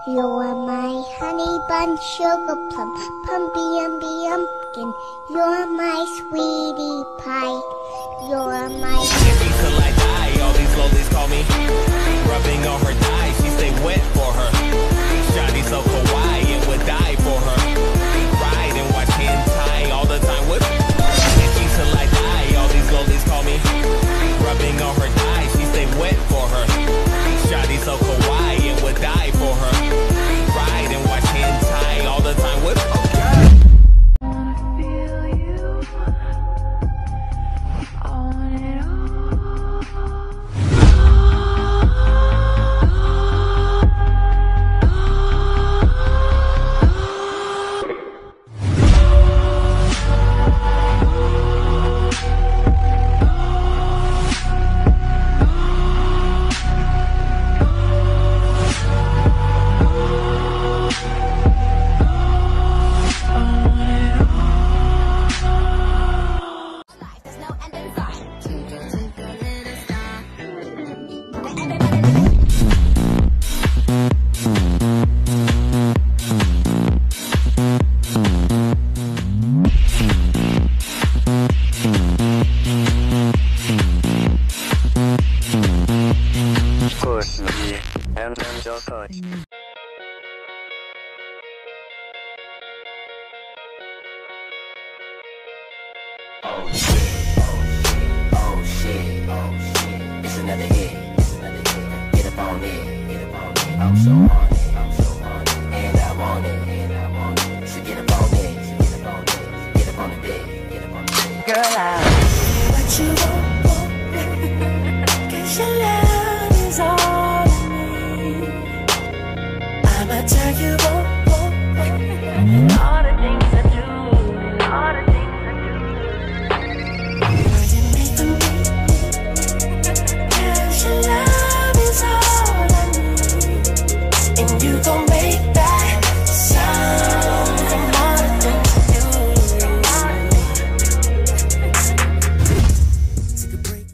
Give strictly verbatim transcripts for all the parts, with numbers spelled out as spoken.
You're my honey bun, sugar plum, pumpy umby umpkin. You're my sweetie pie. You're my. Hippie till I die. All these lollies call me. Rubbing on her thighs, she stay wet for her. Shawty so kawaii and would die for her. Ride and watch hentai all the time with. Hippie till I die. All these lollies call me. Rubbing on her thighs, she stay wet for her. Shawty so kawaii and would die for her. Ride and watch hentai all the time with. Oh shit, oh shit, oh shit, it's another hit, it's another hit, get up on it, get up on it, I'm so on it, I'm so on it, and I want it, and I want it, so get up on it, so get up on it, get up on the bed, get up on the bed. Girl, I what you want, want, cause your love is all I need. I'ma tell you what, what, what, all the things I do, all the things you gon' make that sound from all the things you take a break.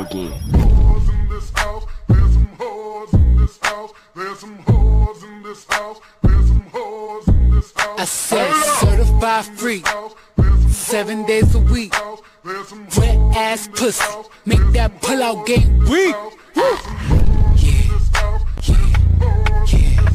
again. Whores in this house. There's some whores in this house. There's some whores in this house. There's some whores in this house. I said certified free, seven days a week. Wet ass pussy, make that pull out game weak. Yeah, yeah, yeah.